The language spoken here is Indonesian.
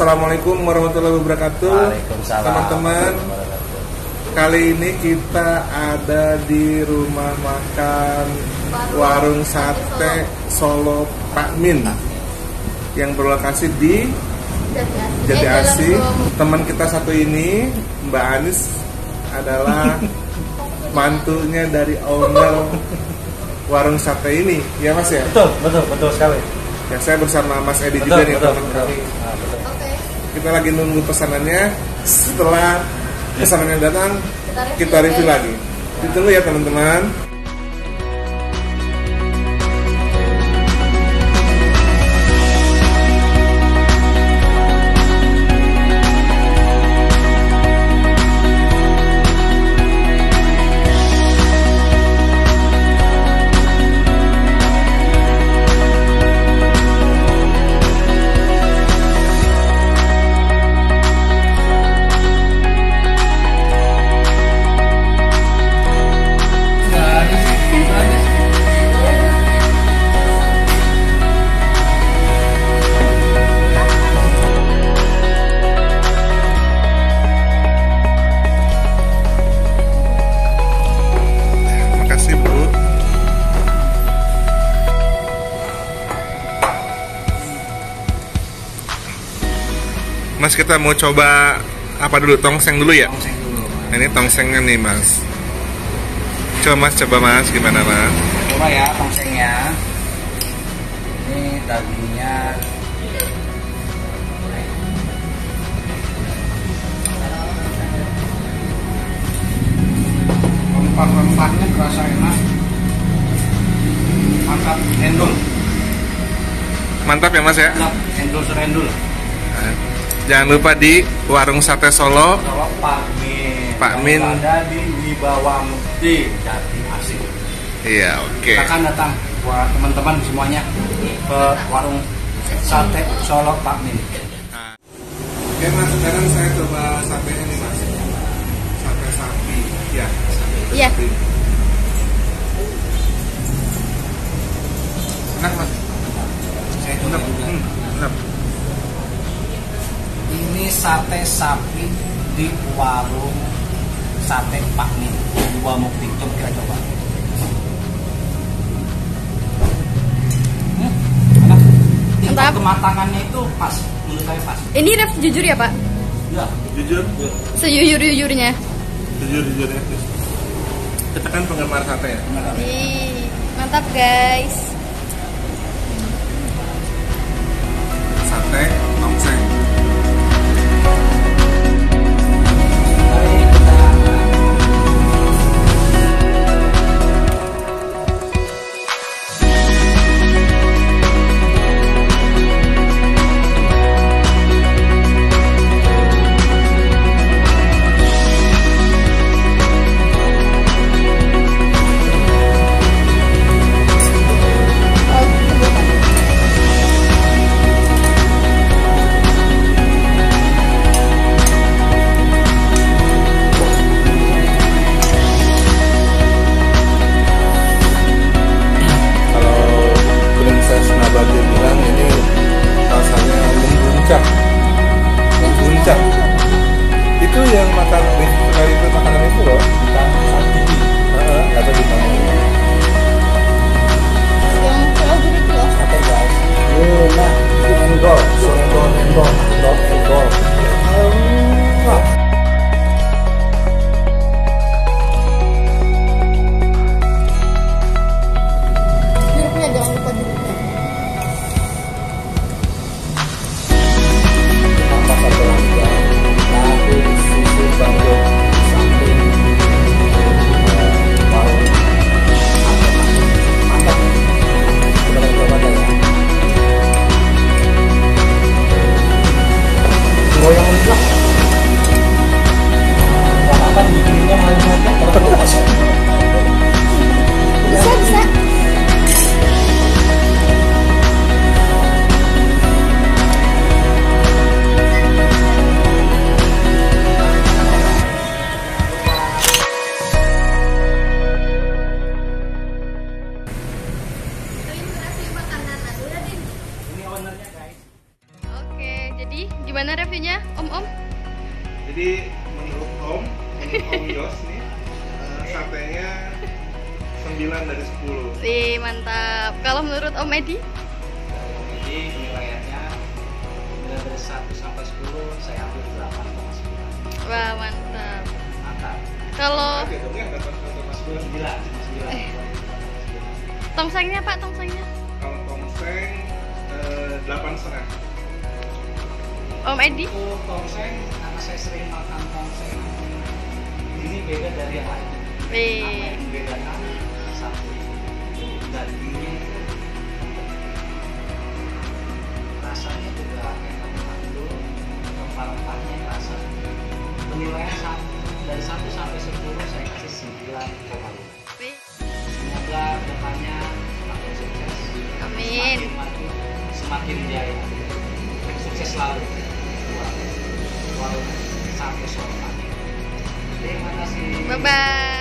Assalamualaikum warahmatullahi wabarakatuh. Waalaikumsalam. Teman-teman, kali ini kita ada di rumah makan warung sate Solo Pak Min yang berlokasi di Jati Asih. Teman kita satu ini, Mbak Anis, adalah mantunya dari owner warung sate ini, ya Mas ya? Betul sekali. Ya, saya bersama Mas Edi juga nih teman kami. Kita lagi nunggu pesanannya. Setelah pesanannya datang, kita review lagi. Ditunggu ya teman-teman. Mas, kita mau coba apa dulu? Tongseng dulu ya? Tongseng dulu. Nah, ini tongsengnya nih Mas. Coba Mas, gimana Mas? Coba ya tongsengnya. Ini dagingnya. Rempah-rempahnya terasa enak. Mantap, endul. Mantap ya Mas ya? Mantap, endul serendul. Jangan lupa di warung sate Solo Solo Pak Min. Pak Min. Ada di Wibawa Mukti Jati Asih. Iya, oke. Silakan datang buat teman-teman semuanya ke warung sate Solo Pak Min. Oke Mas, sekarang saya coba satenya nih Mas. Sate sapi. Ya, Iya. sapi. Enak Mas. Saya coba juga. Enak. Ini sate sapi di warung sate Pak Min di Wibawa Mukti. Coba kita coba. Enak. Tingkat Mantap. kematangannya itu pas, menurut saya pas. Ini ref jujur ya Pak? Ya, Jujur? Sejujur-jujurnya. Jujur-jujurnya. Kita kan penggemar sate ya? benar. Ih, mantap guys. Sate tongseng. Dia bilang ini rasanya membuncah. Itu yang makan sekali itu makanan itu loh. Atau di mana? Yang kalau gitu loh. Sate guys. Nah, endol. Jeruknya jangan lupa jeruknya. Tambah satu lagi ya. Tahu susu bandung samping warung mantap. Kita coba deh ya. Goyang juga. Gak apa-apa dibikinnya malu-malu terus. Bisa. Oke, jadi gimana Ref? Om. Jadi menurut Om Yos nih satenya 9 dari 10. Wih, mantap. Kalau menurut Om Edi? Jadi penilaiannya nilai dari 1 sampai 10 saya ambil 8,9. Wah, mantap. Mantap. Kalau Oke, dong ya, dapat 9. tongsengnya Pak, tongsengnya? Kalau tongseng 8,5. Om Edi? Untuk tongseng, karena saya sering makan tongseng, ini beda dari yang lain. Apa Wih. yang membedakan? Satu, dagingnya itu rasanya juga enak mantul, rempah-rempahnya rasa. Penilaian dari 1 sampai 10 saya kasih 9,5. Wih. Semoga depannya semakin sukses, Amin. semakin maju, semakin jaya. Sukses selalu buat warung sate Solo Pagi. Terima kasih. Bye-bye.